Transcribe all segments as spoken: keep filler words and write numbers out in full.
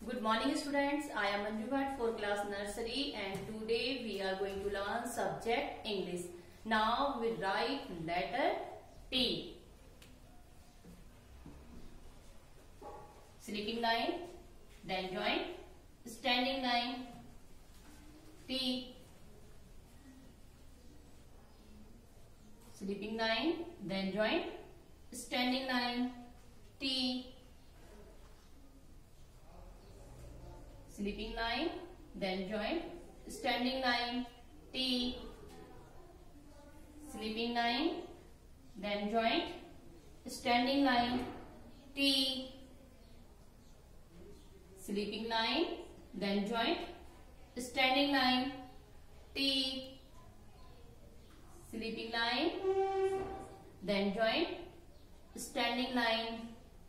Good morning students, I am Manju Bhatt for class nursery and today we are going to learn subject English. Now we write letter T. Sleeping line, then join, standing line, T. Sleeping line, then join, standing line, T. Sleeping line, then join, standing line, T. Sleeping line, then join, standing line, T. Sleeping line, then join, standing line, T. Sleeping line, then join, standing line,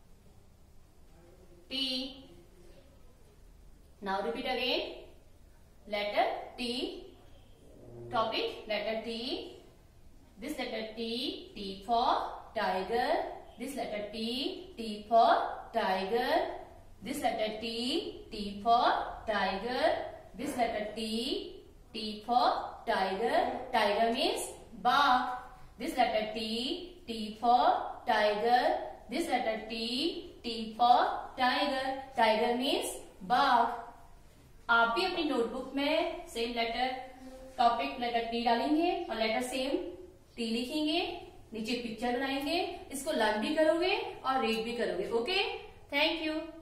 T. Now repeat again. Letter T. Topic letter T. This letter T. T for tiger. This letter T. T for tiger. This letter T. T for tiger. This letter T. T for tiger. Tiger means bark. This letter T. T for tiger. This letter T. T for tiger. Tiger means bark. आप भी अपनी notebook में same letter topic letter T डालेंगे और letter same T लिखेंगे, नीचे picture बनाएंगे, इसको लर्न भी करोगे और रीड भी करोगे. Okay, thank you.